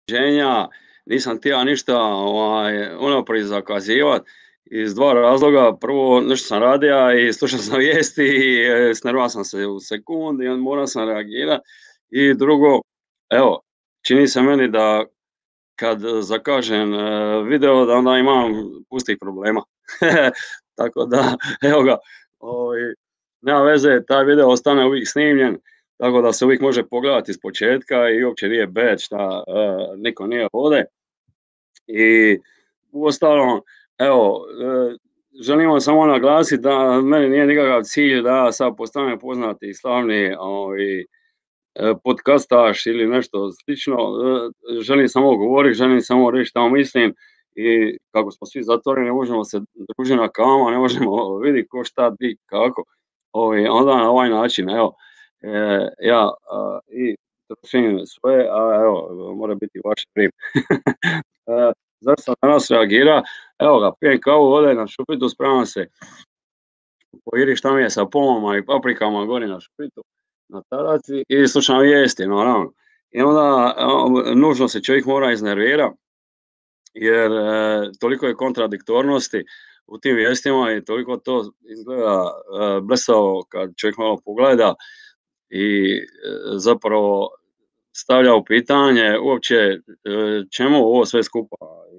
ženja, nisam htio ništa unaprijed zakazivati iz dva razloga. Prvo, nešto sam radio i slušao sam vijesti i snervao sam se u sekundi i morao sam reagirati. I drugo, evo, čini se meni da kad zakažem video da onda imam pustih problema. Tako da, evo ga, nema veze, taj video ostane uvijek snimljen, tako da se uvijek može pogledati iz početka i uopće nije bad šta niko nije ovdje. I uostalom, evo, želim vam samo naglasiti da meni nije nikakav cilj da ja sad postanem poznati i slavni podcastaš ili nešto slično. Želim samo govoriti, želim samo reći šta mislim i kako smo svi zatvoreni, ne možemo se družiti na kavama, ne možemo vidjeti ko šta, di, kako. Onda na ovaj način, evo, ja i trošim svoje, a evo, mora biti vaš prim. Zašto sam danas reagira? Evo ga, pijem kavu, ovdje na Šupitu, spreman se pojiri šta mi je sa pomama i paprikama gori na Šupitu, na taraci i slušam vijesti, naravno. I onda nužno se čovjek mora iznervirati, jer toliko je kontradiktornosti u tim vijestima i toliko to izgleda blesavo kad čovjek malo pogleda i zapravo stavlja u pitanje uopće čemu ovo sve skupa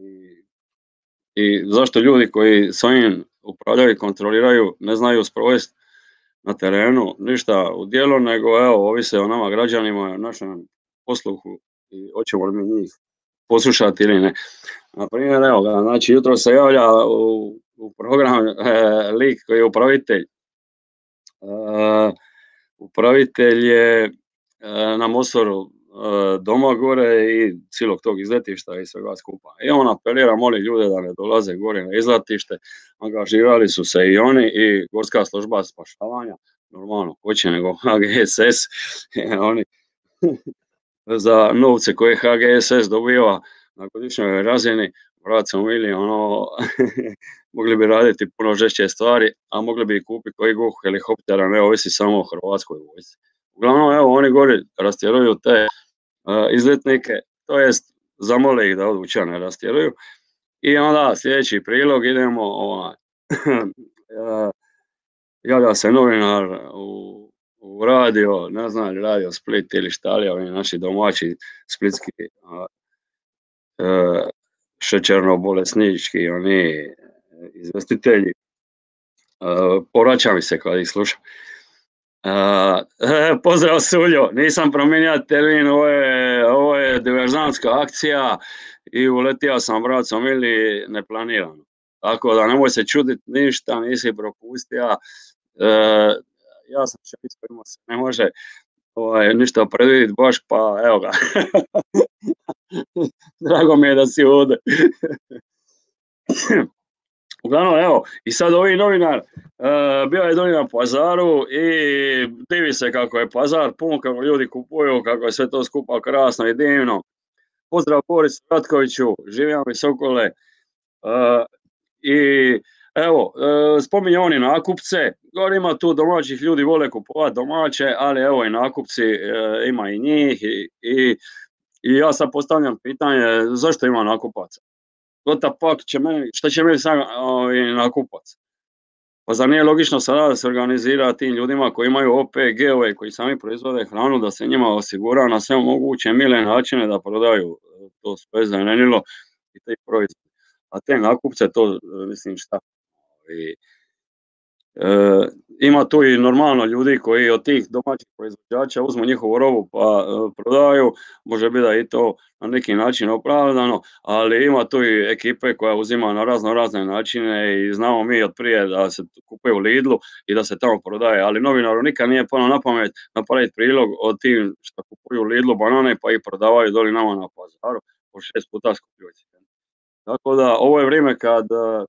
i zašto ljudi koji s ovim upravljaju i kontroliraju ne znaju sprovesti na terenu ništa u djelo, nego evo, ovise o nama građanima, o našem posluhu i hoćemo li mi njih poslušati ili ne. Na primjer, evo ga, znači jutro se javlja u program lik koji je upravitelj. Upravitelj je na Mostoru doma gore i cijelog tog izletišta i svega skupa. I on apelira, moli ljude da ne dolaze gore na izletište, angažirali su se i oni i Gorska služba spašavanja, normalno, ko će nego HGSS, oni za novce koje HGSS dobiva na godišnjoj razini, braco mili, mogli bi raditi puno žešće stvari, a mogli bi kupiti koji god helikoptera, ne ovisi samo o Hrvatskoj vojsci. Uglavnom, evo, oni gore rastjeruju te izletnike, to jest zamole ih da odvuče ne rastjeruju. I onda sljedeći prilog idemo, javlja se novinar u radio, ne znam, Radio Split ili šta li, ovi naši domaći splitski šećerno-bolesnički, oni izvestitelji. Povraća mi se kad ih slušam. Pozdrav Suljo, nisam promijenio termin, ovo je diverzantska akcija i uletio sam, braco mili, neplanirano. Tako da nemoj se čuditi ništa, nisi propustio. Ja sam čovjek s kojima se ne može ništa predvidjeti baš, pa evo ga. Drago mi je da si ovdje. Uglavnom, evo, i sad ovi novinar bio je dolje na pazaru i divi se kako je pazar pun, kako ljudi kupuju, kako je sve to skupa krasno i divno. Pozdrav Boris Ratkoviću, živim i Sokole. I evo, spominje oni nakupce, gore ima tu domaćih ljudi, vole kupovati domaće, ali evo i nakupci, ima i njih i ja sad postavljam pitanje, zašto ima nakupaca? Šta će meni sam nakupac? Pa zar nije logično sada da se organizira tim ljudima koji imaju OPG-ove, koji sami proizvode hranu, da se njima osigura na sve moguće mile načine da prodaju to sve zelenilo i te proizvode. A te nakupce to, mislim, šta? Ima tu i normalno ljudi koji od tih domaćih proizvođača uzmu njihovu robu pa prodaju, može biti da je i to na neki način opravdano, ali ima tu i ekipe koja uzima na razne načine i znamo mi od prije da se kupuje u Lidlu i da se tamo prodaje, ali novinaru nikad nije palo na pamet napraviti prilog od tim što kupuju u Lidlu banane pa ih prodavaju doli nama na pazaru po 6 puta skuplju cijenu. Tako da ovo je vrijeme kad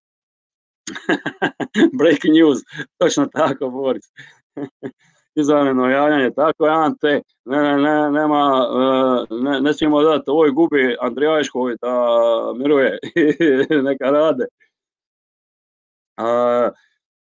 breaking news, točno tako, Boris. Izvanredno javljanje, tako je, Ante, ne smijemo dati, ovoj gubi Andrijajškovi da miruje, neka rade.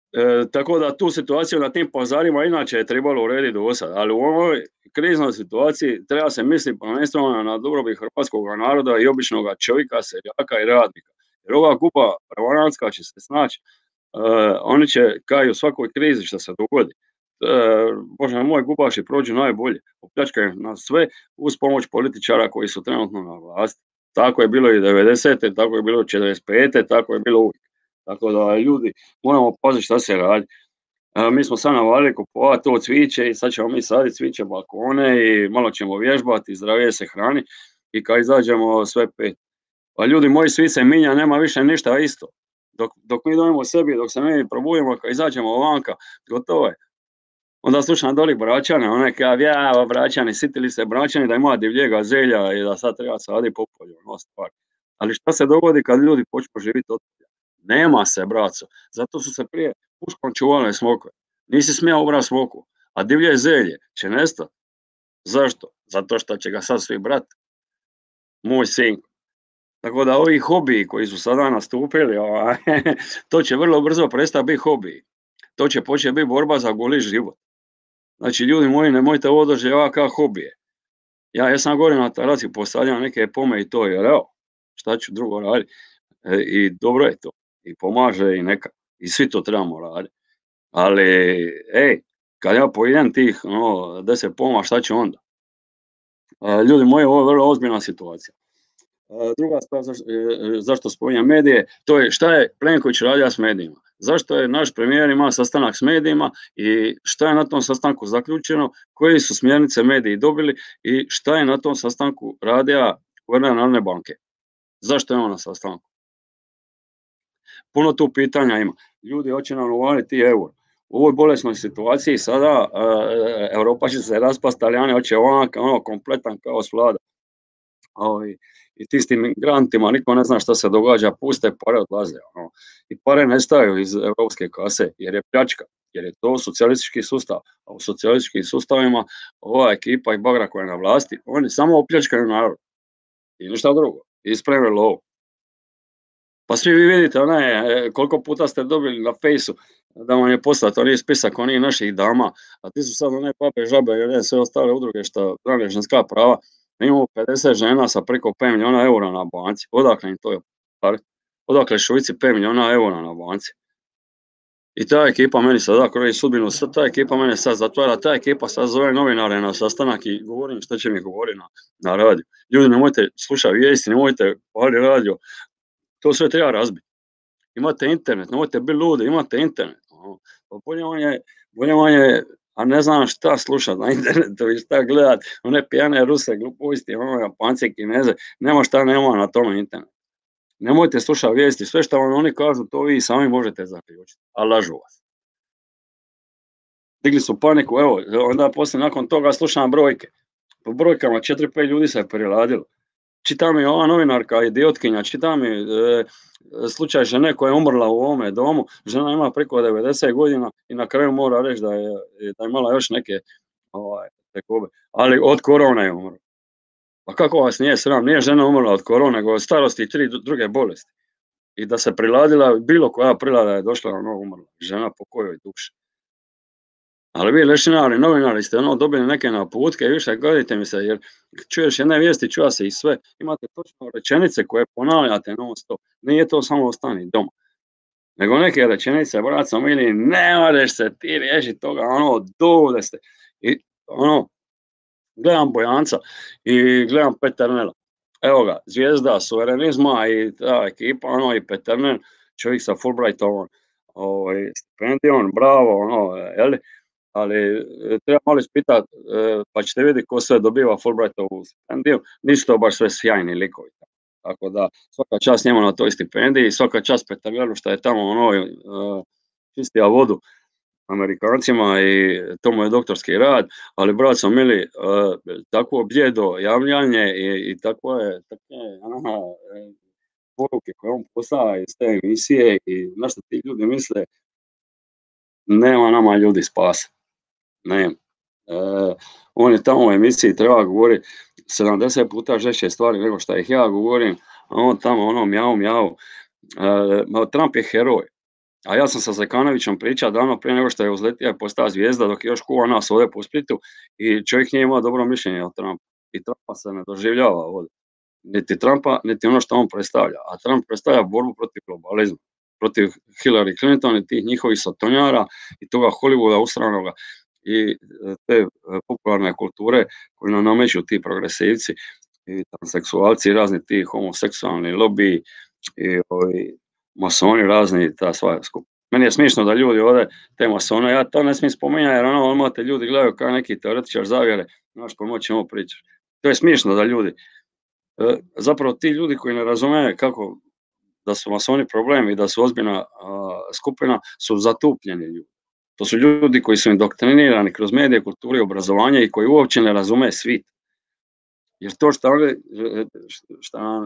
Tako da tu situaciju na tim pazarima inače je trebalo urediti do sad, ali u ovoj kriznoj situaciji treba se misliti prvenstveno na dobrobit hrvatskog naroda i običnog čovjeka, seljaka i radnika. Jer ova grupa prevarantska će se snaći, oni će, kao i u svakoj krizi što se dogodi, Bože moj, gubaši prođu najbolje, opljačkaju nas sve uz pomoć političara koji su trenutno na vlasti. Tako je bilo i 90. tako je bilo 45. tako je bilo uvijek. Tako da ljudi moramo paziti šta se radi. Mi smo sad navalili kupovati to cviće i sad ćemo mi saditi cviće balkone i malo ćemo vježbati, zdravije se hrani i kad izađemo sve pet. Pa ljudi moji, svi se minja, nema više ništa isto. Dok mi dojemo sebi, dok se mi probujemo, kad izađemo vanka, gotovo je. Onda slušam doli Bračane, one kao, ja, Bračani, sitili se Bračani da ima divljega zelja i da sad treba saditi popolje, ono stvar. Ali šta se dogodi kad ljudi počnu živjeti od polja? Nema se, braco. Zato su se prije puškom čuvale smokve. Nisi smijao ubrat smokvu, a divlje zelje će nestati. Zašto? Zato što će ga sad svi brat. Moj sin. Tako da ovi hobiji koji su sada nastupili, to će vrlo brzo prestati biti hobiji. To će početi biti borba za goli život. Znači, ljudi moji, nemojte ovo doživljavati kao hobije. Ja sam gore na terasi postavljam neke pome i to, jer evo, šta ću drugo raditi. I dobro je to. I pomaže i neka. I svi to trebamo raditi. Ali, kad ja pojedem tih 10 poma, šta ću onda? Ljudi moji, ovo je vrlo ozbiljna situacija. Druga stvar, zašto spominjem medije, to je šta je Plenković radio s medijima. Zašto je naš premijer imao sastanak s medijima i šta je na tom sastanku zaključeno, koje su smjernice mediji dobili i šta je na tom sastanku radio guverner Narodne banke. Zašto je on na sastanku? Puno tu pitanja ima. Ljudi hoće nam uvaliti euro. U ovoj bolesnoj situaciji sada Europa će se raspast, Talijani hoće kompletan kaos vlada. I ti s tim migrantima, niko ne zna šta se događa, puste pare odlaze. I pare nestaju iz europske kase, jer je pljačka, jer je to socijalistički sustav. A u socijalističkim sustavima ova ekipa i bagra koja je na vlasti, oni samo opljačkaju narod. I ništa drugo. Isprave lovu. Pa svi vi vidite koliko puta ste dobili na fejsu da vam je poslato onaj spisak onih naših dama, a ti su sad one pape, žabe i sve ostale udruge što brane ženska prava. Mi imamo 50 žena sa preko 5 milijuna eura na banci. Odakle im to je? Odakle Šuici 5 milijuna eura na banci? I ta ekipa meni sada kroji sudbinu, ta ekipa mene sad zatvara, ta ekipa sad zove novinare na sastanak i govorim što će mi govori na radiju. Ljudi, nemojte slušati vijesti, nemojte pali radio. To sve treba razbiti. Imate internet, nemojte biti ludi, imate internet. Bolje vam je, a ne znam šta slušati na internetu i šta gledat, one pijane Ruse, gluposti, Japance, Kineze, nema šta nema na tome internetu. Nemojte slušati vijesti, sve što vam oni kažu, to vi sami možete zaključiti, a lažu vas. Digli su paniku, evo, onda poslije nakon toga slušam brojke. Po brojkama 4-5 ljudi se priladilo. Čita mi ova novinarka, idiotkinja, čita mi slučaj žene koja je umrla u ovome domu, žena ima preko 90 godina i na kraju mora reći da je imala još neke tegobe, ali od korone je umrla. Pa kako vas nije sram, nije žena umrla od korone, nego od starosti i 3 druge bolesti. I da se priladila, bilo koja prilada je došla umrla, žena po kojoj duši. Ali vi lešinari, novinari ste dobili neke naputke i više godite mi se, jer čuješ jedne vijesti, čuva se i sve. Imate točno rečenice koje ponavljate non stop. Nije to samo ostani doma. Nego neke rečenice, braco mili, ne možeš se ti riješiti toga, dovde ste. I gledam Bojanca i gledam Peternela. Evo ga, zvijezda suverenizma i ta ekipa, i Peternel, čovjek sa Fulbrightovom stipendijom, bravo, jeli? Ali treba malo ispitati, pa ćete vidjeti ko sve dobiva Fulbrightovu stipendiju, nisu to baš sve sjajni likovi. Tako da svaka čast njemu na toj stipendiji, svaka čast Peternelu što je tamo čistija vodu Amerikancima i to mu je doktorski rad, ali braco mili, takvo bljedo javljanje i takve poruke koje on poslava iz te emisije i na što ti ljudi misle, nema nama ljudi spasa. Ne. On je tamo u emisiji treba govoriti 70 puta žešće stvari nego što ih ja govorim, a on tamo mjau. Trump je heroj. A ja sam sa Zekanovićem pričao davno prije nego što je uzletio i postao zvijezda dok je još kuva nas ovdje po Splitu i čovjek nije imao dobro mišljenje o Trumpu. I Trumpa se ne doživljava ovdje. Niti Trumpa, niti ono što on predstavlja. A Trump predstavlja borbu protiv globalizma, protiv Hillary Clinton i tih njihovih sotonjara i toga Hollywooda usranoga i te popularne kulture koju nam nameću ti progresivci i transseksualci i razni ti homoseksualni lobiji i ovi masoni razni i ta sva skupa. Meni je smiješno da ljudi ovdje te masone, ja to ne smijem spominjati jer ono odmah te ljudi gledaju kao neki teoretičar zavjere, znaš po moći ovo pričaš. To je smiješno da ljudi, zapravo ti ljudi koji ne razume kako da su masoni problem i da su ozbiljna skupina su zatupljeni ljudi. To su ljudi koji su indoktrinirani kroz medije, kulturu i obrazovanje i koji uopće ne razume svit. Jer to šta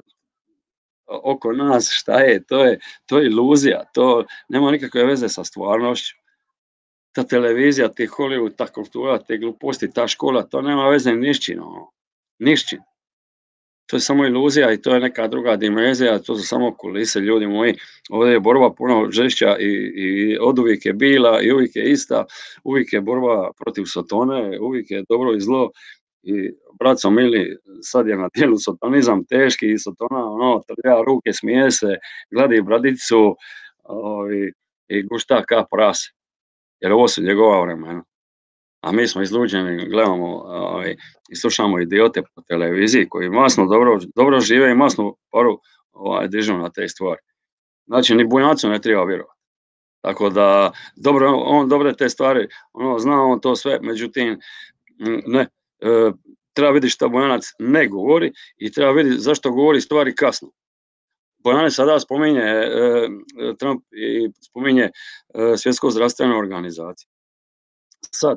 oko nas šta je, to je iluzija, to nema nikakve veze sa stvarnošću. Ta televizija, ti Hollywood, ta kultura, te gluposti, ta škola, to nema veze ni s čim, ni s čim. To je samo iluzija i to je neka druga dimenzija, to su samo kulise, ljudi moji. Ovdje je borba puno žešća i oduvijek je bila i uvijek je ista, uvijek je borba protiv sotone, uvijek je dobro i zlo. I braco mili, sad je na dijelu sotonizam teški i sotona trlja ruke, smije se, gladi bradicu i gušta ka prase. Jer ovo su njegova vremena. A mi smo izluđeni, gledamo i slušamo idiote po televiziji koji masno dobro žive i masno paru dižu na te stvari. Znači, ni Bunjacu ne treba vjerovati. Tako da, on dobre te stvari, zna on to sve, međutim, ne, treba vidjeti šta Bojanac ne govori i treba vidjeti zašto govori stvari kasno. Bojanac sada spominje Trump i spominje Svjetsku zdravstvenu organizaciju. Sad,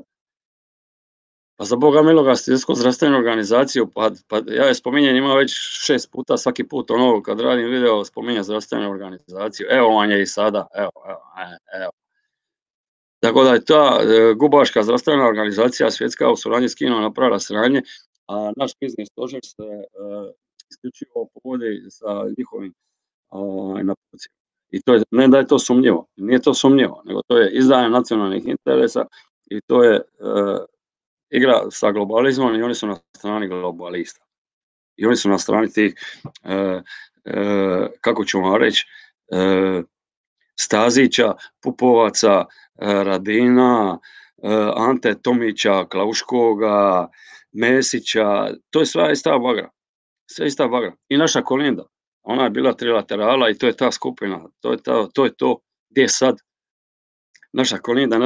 pa za Boga miloga, Svjetsku zdravstvenu organizaciju, pa ja je spominjem ima već 6 puta, svaki put kad radim video spominjem zdravstvenu organizaciju. Evo vam je i sada, evo. Tako da je ta gubaška zdravstvena organizacija svjetska u suradnji s Kinom napravila sranje, a naš krizni stožer se isključivo povodi sa njihovim napucima. I to je, ne da je to sumnjivo, nije to sumnjivo, nego to je izdaja nacionalnih interesa i to je igra sa globalizmom i oni su na strani globalista. I oni su na strani tih, kako ću vam reći, Stazića, Pupovaca, Radina, Ante Tomića, Klauškoga, Mesića, to je sve ista bagra. Sve ista bagra. I naša Kolinda, ona je bila trilaterala i to je ta skupina, to je to. Gdje je sad? Naša Kolinda.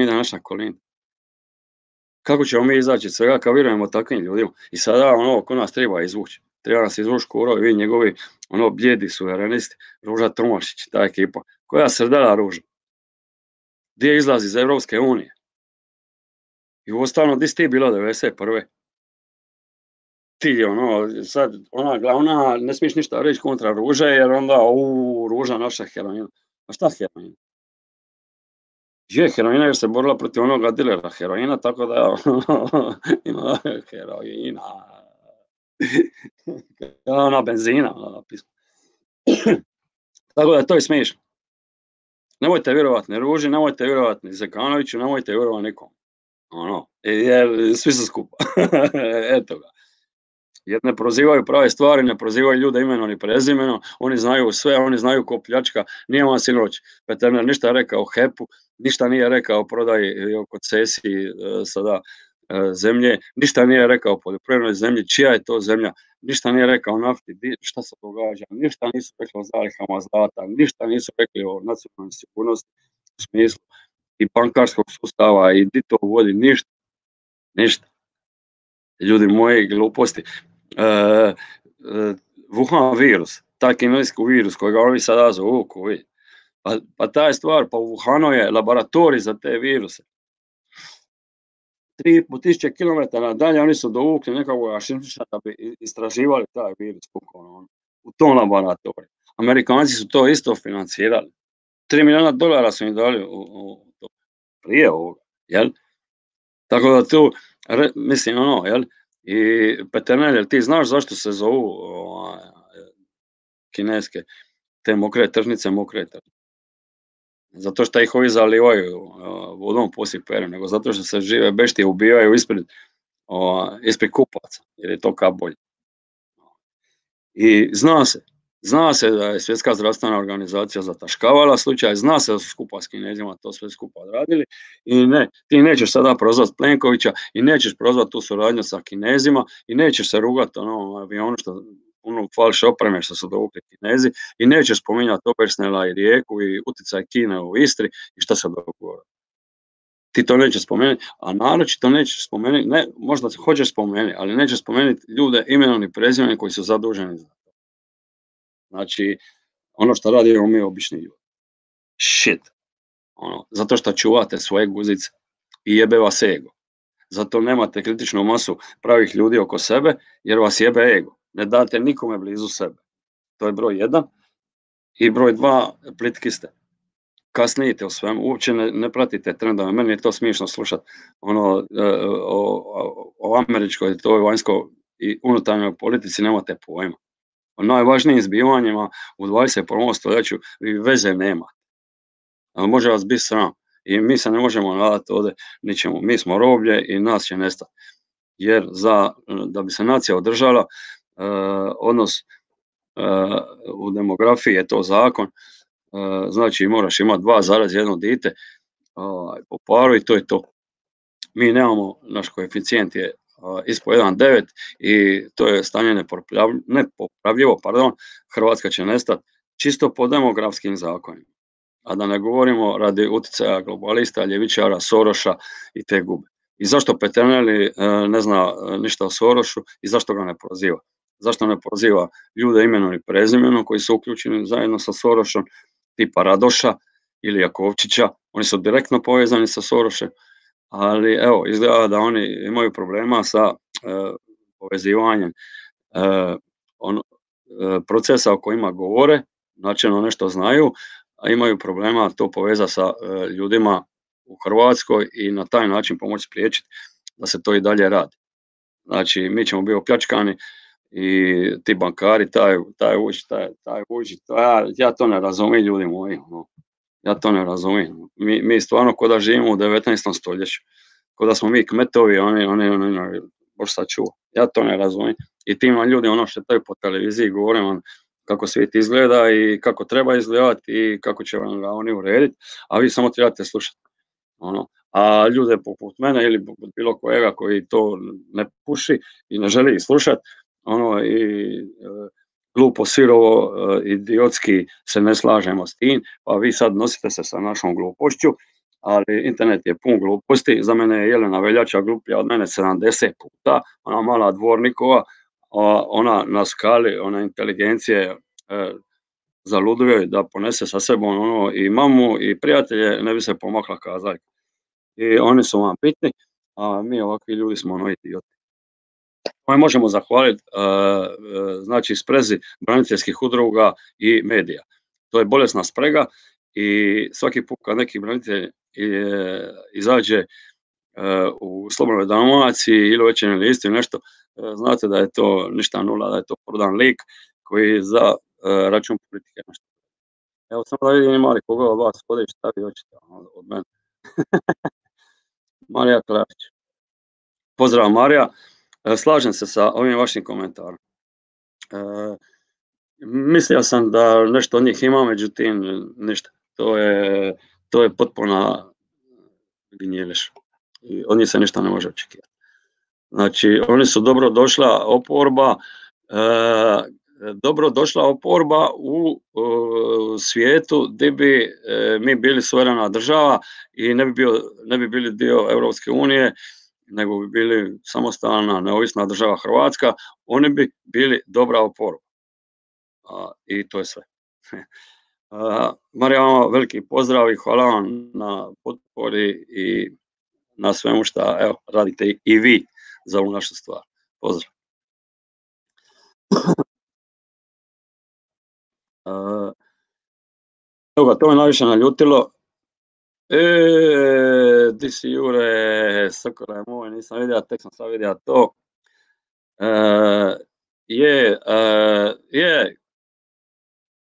Kako ćemo mi izaći iz svega kad vjerujemo takvim ljudima? I sada ko nas treba izvući? Treba nas izvući Kuro i vi njegovi bljedi suverenisti, Ruža Tomašić, ta ekipa. Koja srdela Ruža? Gdje izlazi iz Evropske unije? I uostalom, gdje si ti bila 91. Ti sad ona glavna, ne smiješ ništa reći kontra Ruže, jer onda Ruža naša heroina. A šta heroina? Je heroina jer se borila protiv onoga dilera heroina, tako da ima heroina. Ona benzina. Tako da to je smiješno. Nemojte vjerovati ni Ruži, nemojte vjerovati ni Zekanoviću, nemojte vjerovati nikom. Jer svi su skupa. Eto ga. Jer ne prozivaju prave stvari, ne prozivaju ljude imenom ni prezimenom, oni znaju sve, oni znaju ko pljačka. Nije vam sinoć Peterner ništa rekao o HEP-u, ništa nije rekao o prodaji o koncesiji sada zemlje, ništa nije rekao o poljoprivrednoj zemlji, čija je to zemlja, ništa nije rekao o nafti, šta se događa, ništa nisu rekli o zalihama zlata, ništa nisu rekli o nacionalnoj sigurnosti u smislu i bankarskog sustava i di to vodi, ništa. Ljudi moji, gluposti. Wuhan virus, taj kineski virus kojega oni sada zovu COVID, pa ta je stvar, pa u Wuhanu je laboratorij za te viruse. 3.500 km dalje oni su dovukli nekakvog šimčića da bi istraživali taj virus u tom laboratoriju. Amerikanci su to isto financirali. $3 milijuna su im dali prije ovoga, jel? Tako da tu, mislim, jel? I Peternel, jel ti znaš zašto se zovu kineske te mokre tržnice? zato što ih ovi zalivaju vodom poslije pere, nego zato što se žive beštije ubijaju ispred kupaca, jer je to ka bolje. I zna se da je Svjetska zdravstvena organizacija zataškavala slučaj, zna se da su skupa s Kinezima to sve skupa odradili i ne, ti nećeš sada prozvat Plenkovića i nećeš prozvat tu suradnju sa Kinezima i nećeš se rugat onom avionu falš opreme što su dovukli Kinezi i nećeš spominjati Obersnela i Rijeku i utjecaj Kine u Istri i šta se dogodilo. Ti to nećeš spomenuti, a naročito nećeš spomenuti, ne, možda hoćeš spomenuti, ali nećeš spomenuti ljude imenom i prezimenom koji su zaduženi za to. Znači, ono što radimo mi obični ljudi. Shit. Zato što čuvate svoje guzice i jebe vas ego. Zato nemate kritičnu masu pravih ljudi oko sebe, jer vas jebe ego. Ne date nikome blizu sebe. To je broj 1. I broj 2, plitki ste. Kasnijete u svemu, uopće ne pratite trendove. Meni je to smiješno slušati o američkoj toj vanjskoj i unutarnjoj politici nemate pojma. O najvažnijim zbivanjima u 21. stoljeću vi veze nemate. Ali može vas biti sram. I mi se ne možemo nadati ovdje ničemu. Mi smo roblje i nas će nestati. Jer da bi se nacija održala, odnos u demografiji je to zakon, znači moraš imati 2,1 dite po paru i to je to. Mi nemamo, naš koeficijent je ispod 1,9 i to je stanje nepopravljivo, Hrvatska će nestati čisto po demografskim zakonima. A da ne govorimo radi utjecaja globalista, ljevičara, Soroša i te gube. I zašto Peternelli ne zna ništa o Sorošu i zašto ga ne proziva? Zašto ne proziva ljude imenom i prezimenom koji su uključeni zajedno sa Sorošom, tipa Radoša ili Jakovčića, oni su direktno povezani sa Sorošem, ali evo, izgleda da oni imaju problema sa povezivanjem procesa o kojima govore, načelno nešto znaju, a imaju problema to povezati sa ljudima u Hrvatskoj i na taj način pomoći spriječiti da se to i dalje radi. Znači, mi ćemo biti opljačkani i ti bankari, taj uči, ja to ne razumijem, ljudi moji. Ja to ne razumijem. Mi stvarno ko da živimo u 19. stoljeću. Ko da smo mi kmetovi, oni bož sačuva. Ja to ne razumijem. I tim ljudi šetaju po televiziji, govore vam kako svijet izgleda i kako treba izgledati i kako će vam ga oni urediti, a vi samo trebate slušati. A ljude poput mene ili poput bilo kojega koji to ne puši i ne želi slušati, i glupo, sirovo, idiotski se ne slažemo s tim, pa vi sad nosite se sa našom glupošću, ali internet je pun gluposti. Za mene je Jelena Veljača gluplja od mene 70 puta, ona mala Dvornikova, ona na skali, ona inteligencije zaluduje da ponese sa sebom i mamu i prijatelje, ne bi se pomakla kazaljka. I oni su vam bitni, a mi ovakvi ljudi smo idioti. Mi možemo zahvaliti znači sprezi braniteljskih udruga i medija. To je bolesna sprega i svaki put kad neki branitelj izađe u Slobodnoj Dalmaciji ili Večernjem listu ili nešto, znate da je to ništa nula, da je to prodan lik koji za račun politike nešto. Evo samo da vidim ima li koga od vas kode šta vi hoćete od mene. Marija Klarić. Pozdrav Marija. Slažem se sa ovim vašim komentarom. Mislio sam da nešto od njih ima, međutim ništa. To je potpuna gnjeliš. I od njih se ništa ne može očekivati. Znači, oni su dobrodošla oporba u svijetu gdje bi mi bili suverena država i ne bi bili dio Europske unije, nego bi bili samostalna, neovisna država Hrvatska, oni bi bili dobra oporba. I to je sve. Marija, vama veliki pozdrav i hvala vam na potpori i na svemu što radite i vi za ovu našu stvar. Pozdrav. To me najviše naljutilo. Di si Jure, sokole moj, nisam vidio, tek sam sad vidio to.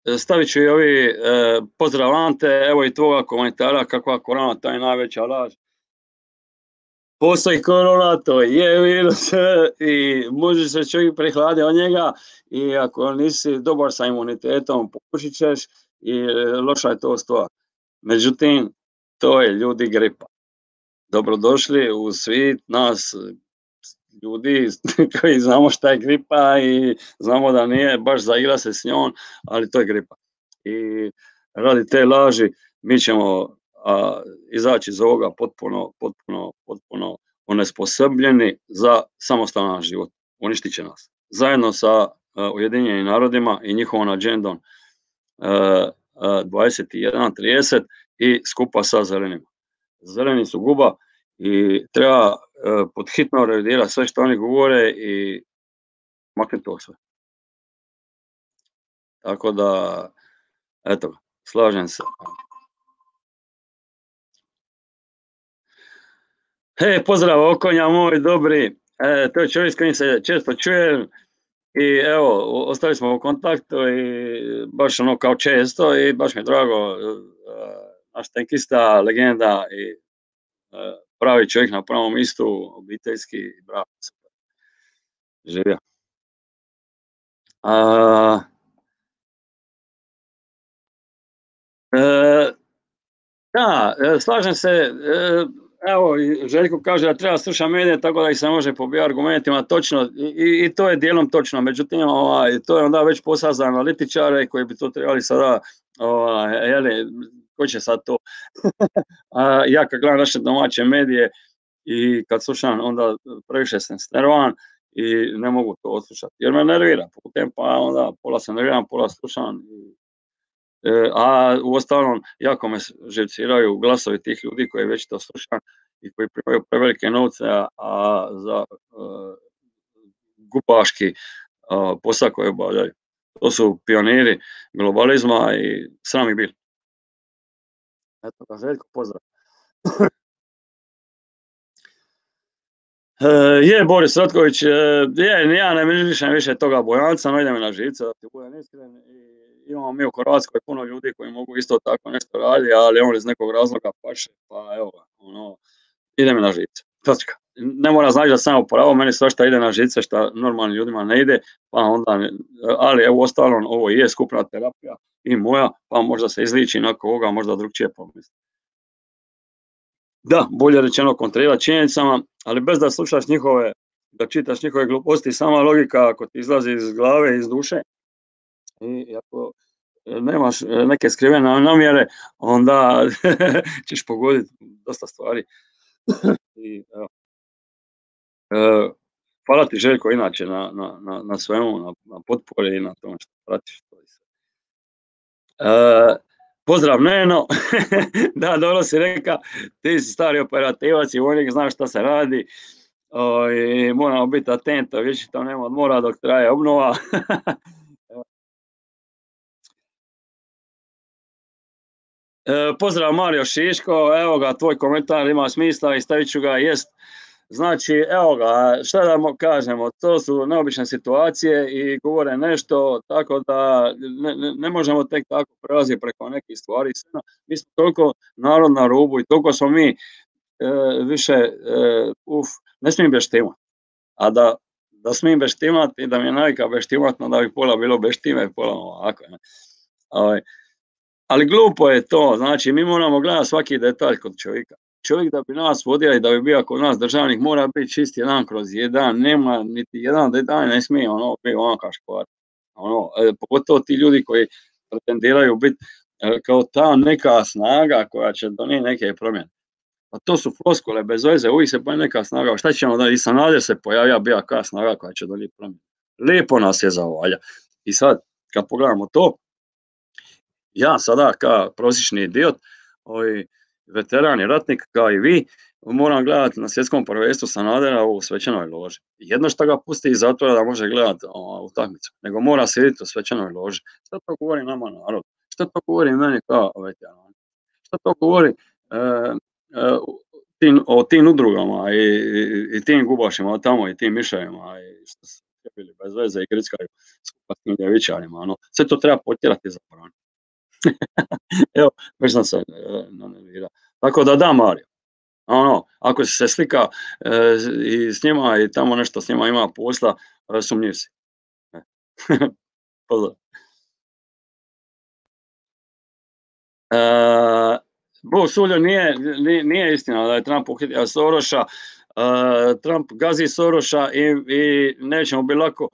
stavit ću i ovi pozdrav Ante, evo i tvoga komentara kakva korona, taj najveća laž. Postoji korona, to je virus i može se čovjek prehladiti od njega i ako nisi dobar sa imunitetom popušit ćeš i loša je to stvar. Međutim, to je ljudi gripa. Dobrodošli u svijet nas ljudi koji znamo šta je gripa i znamo da nije baš za igra se s njom, ali to je gripa. I radi te laži mi ćemo izaći iz ovoga potpuno onesposobljeni za samostalan život. Uništit će nas. Zajedno sa Ujedinjenim narodima i njihovom agendom 21.30 i skupa sa zelenima. Zeleni su guba i treba pod hitno revidirati sve što oni govore i maknuti to sve. Tako da, eto, slažem se. Pozdrav Okonja moj dobri, to je čovjek s kojim se često čujem i evo, ostali smo u kontaktu i baš ono kao često i baš mi je drago, naš tenkista, legenda i pravi čovjek na pravom mjestu, obiteljski, bravo, super. Živio. Da, slažem se, evo, Željko kaže da treba slušati medije tako da ih se može pobijati argumentima, točno, i to je dijelom točno, međutim, to je onda već posao za analitičare koji bi to trebali sada, ko će sad to, ja kad gledam naše domaće medije i kad slušam, onda previše sam nervovan i ne mogu to odslušati, jer me nervira putem, pa onda pola se nerviram, pola slušam. A uostalom, jako me živciraju glasovi tih ljudi koji već to slušaju i koji primaju prevelike novce, a za gubaški posao koji obavljaju. To su pioniri globalizma i sram ih bili. Eto, pa Željko, pozdrav. Je Boris Ratković, ja ne mišljam više toga Bojanca, no ide mi na živce, da ti budem iskren. Imamo mi u Hrvatskoj puno ljudi koji mogu isto tako nešto raditi, ali on iz nekog razloga paše, pa evo ga, ide mi na živce. Točka. Ne mora znači da sam upravo, meni svašta ide na živce što normalnim ljudima ne ide, pa onda, ali evo ostalom, ovo je skupna terapija i moja, pa možda se izliči nakon ovoga, možda drugčije pomisli. Da, bolje rečeno kontrirati činjenicama, ali bez da slušaš njihove, da čitaš njihove gluposti, sama logika ako ti izlazi iz glave, iz duše, i ako nemaš neke skrivene namjere, onda ćeš pogoditi dosta stvari. I, hvala ti Željko inače na svemu, na potpori i na tome što pratiš to. Pozdrav Neno, da, dobro si rekao, ti si stari operativac i vojnik, znaš šta se radi, i moramo biti atento, više to nema odmora dok traje obnova. Pozdrav Mario Šiško, evo ga, tvoj komentar ima smisla i stavit ću ga, jest. Znači, evo ga, šta da kažemo, to su neobične situacije i govore nešto, tako da ne možemo tek tako prelaziti preko nekih stvari. Mi smo toliko narod na rubu i toliko smo mi više, ne smijem beštimati. A da smijem beštimati i da mi je navika beštimati, onda bi pola bilo beštime, pola ovako. Ali glupo je to, znači mi moramo gledati svaki detalj kod čovjeka. Čovjek da bi nas vodio i da bi bio kod nas državnik mora biti čist 1/1, nema niti jedan detalj, ne smije biti kaškvar. Pogotovo ti ljudi koji pretendiraju biti kao ta neka snaga koja će donijeti neke promjene. A to su floskule bez veze, uvijek se pojavi neka snaga, šta ćemo da i Sanader se pojavija bija koja snaga koja će donijeti promjene. Lijepo nas je zavalja. I sad, kad pogledamo to, ja sada kao prosječni idiot, veteran i ratnik kao i vi, moram gledati na svjetskom prvenstvu Sanadera u svečanoj loži. Jedno što ga pusti iz zatvora da može gledati utakmicu, nego mora sjediti u svečanoj loži. Što to govori nama narod? Što to govori meni kao veteran? Što to govori o tim udrugama i tim gubašima tamo i tim miševima? bili bez veze i grickaju skupa s tim ljevičarima, ono. Sve to treba potjerati i zabraniti. Evo, već sam se nanervirao. Tako da da, Mario. Ono, ako si se slika i s njima i tamo nešto s njima ima posla, sumnjiv si. Pozdrav. Bog suljo, nije istina da je Trump uhitio Soroša. Trump gazi Soroša i neće mu biti lako,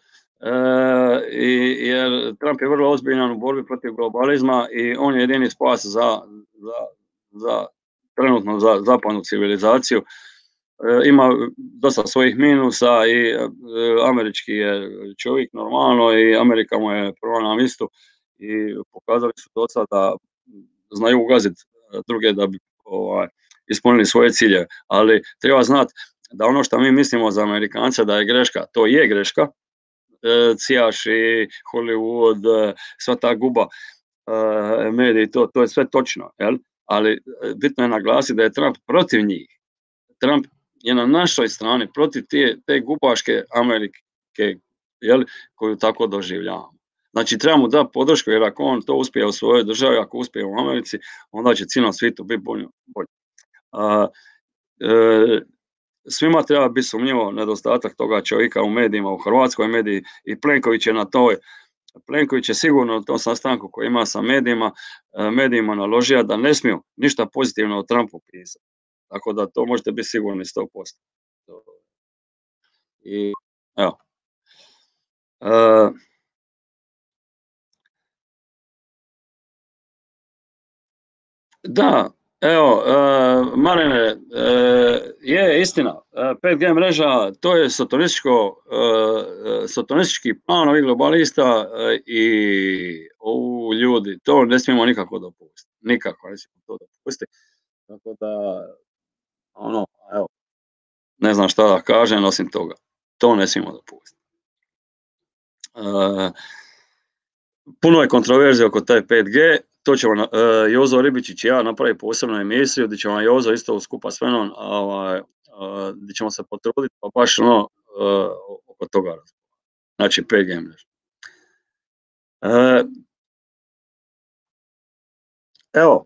jer Trump je vrlo ozbiljan u borbi protiv globalizma i on je jedini spas za trenutno za zapadnu civilizaciju. Ima dosta svojih minusa i američki je čovjek normalno i Amerika mu je prva na listu i pokazali su do sada da znaju ugaziti druge da bi ispunili svoje ciljeve. Ali treba znati da ono što mi mislimo za Amerikance da je greška, to je greška. Cijaši, Hollywood, sva ta guba, mediji, to je sve točno. Jel? Ali bitno je naglasiti da je Trump protiv njih. Trump je na našoj strani protiv te gubaške Amerike, jel, koju tako doživljavamo. Znači, trebamo dati podršku, jer ako on to uspije u svojoj državi, ako uspije u Americi, onda će cijelom svijetu biti bolje. Svima treba biti sumnjivo nedostatak toga čovjeka u medijima, u Hrvatskoj mediji, i Plenković je na toj. Plenković je sigurno na tom sastanku koji ima sa medijima naložio da ne smiju ništa pozitivno o Trumpu pisati. Tako da to možete biti sigurni 100%. I evo. Da, evo, Marine, je istina, 5G mreža, to je satanistički plan ovih globalista i ljudi, to ne smijemo nikako dopustiti. Nikako ne smijemo to dopustiti. Tako da, ono, evo, ne znam šta da kažem osim toga. To ne smijemo dopustiti. Puno je kontroverzije oko taj 5G, to ćemo Jozo Ribičić i ja napraviti posebnu emisiju gdje ćemo Jozo isto skupa s menom, gdje ćemo se potruditi pa baš oko toga. Znači 5G mreža. Evo.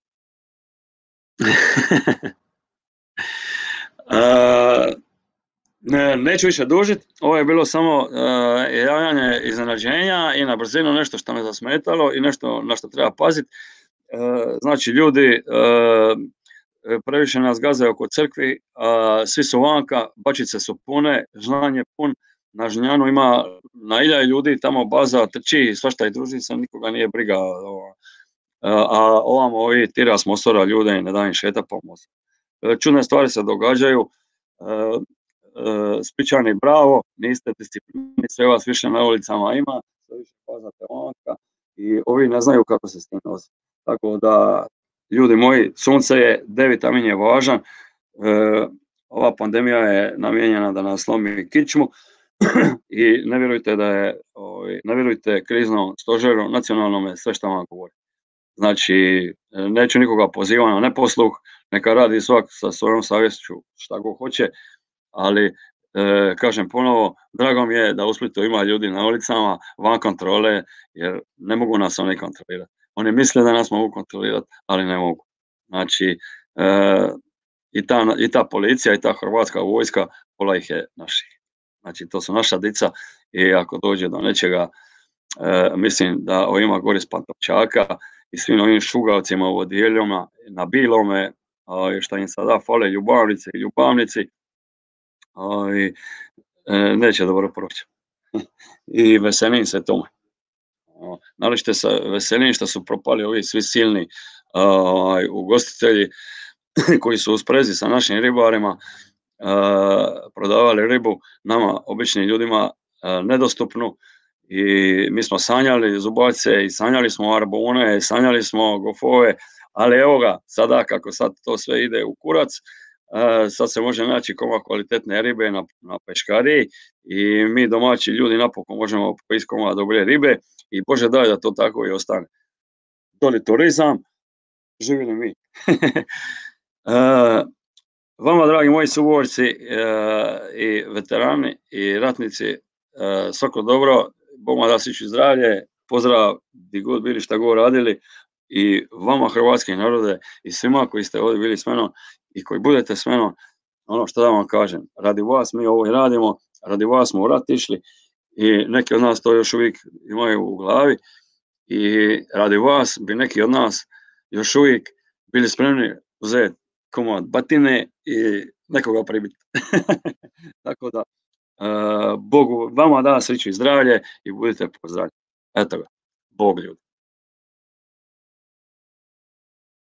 Neću više dužiti, ovo je bilo samo javljanje iznenađenja i na brzinu nešto što me zasmetalo i nešto na što treba paziti. Znači, ljudi previše nas gaze oko crkvi, svi su vanka, bačice su pune, Žnjan je pun, na Žnjanu ima na ilja ljudi, tamo baza trči, svašta i druži se, nikoga nije briga. A ovamo ovi tira s Mosora ljude i ne da im šeta po Mosoru. Čudne stvari se događaju. Splićani, bravo, niste disciplinirani, sve vas više na ulicama ima, sve više pazate vanka i ovi ne znaju kako se s tim nosi. Tako da, ljudi moji, sunce je, D-vitamin je važan, ova pandemija je namijenjena da nas slomi kičmu i ne vjerujte kriznom stožeru nacionalnome sve što vam govori. Znači, neću nikoga pozivati na neposluh, neka radi svak sa svojom savješću šta god hoće, ali kažem ponovo, drago mi je da u Splitu ima ljudi na ulicama van kontrole, jer ne mogu nas oni kontrolirati. Oni misle da nas mogu kontrolirati, ali ne mogu. Znači, i ta policija i ta hrvatska vojska, pola ih je naših. Znači, to su naša dica i ako dođe do nečega, mislim da ovima gori s Pantovčaka i svim ovim šugavcima u odjeljama na Bilome, što im sada fale ljubavnice i ljubavnici, neće dobro proći. I veselim se tome. Naročito se veselim što su propali ovi svi silni ugostitelji koji su u sprezi sa našim ribarima prodavali ribu nama, običnim ljudima, nedostupnu. I mi smo sanjali zubace i sanjali smo arbone i sanjali smo gofove, ali evo ga, sada kako sad to sve ide u kurac, sad se može naći komad kvalitetne ribe na peškariji i mi domaći ljudi napokon možemo pojesti komad dobre ribe i Bože daj da to tako i ostane. Doli turizam, živjeli mi. Vama, dragi moji suborci i veterani i ratnici, svako dobro, Bog vam da sreću zdravlje, pozdrav gdje god bili, šta god radili i vama hrvatski narode i svima koji ste ovdje bili s menom i koji budete s menom, ono što da vam kažem, radi vas mi ovo i radimo, radi vas smo u rat išli i neki od nas to još uvijek imaju u glavi i radi vas bi neki od nas još uvijek bili spremni uzeti komad batine i nekoga pribiti. Tako da, Bogu vama da sreću i zdravlje i budite pozdravljeni. Eto ga, Bog ljudi.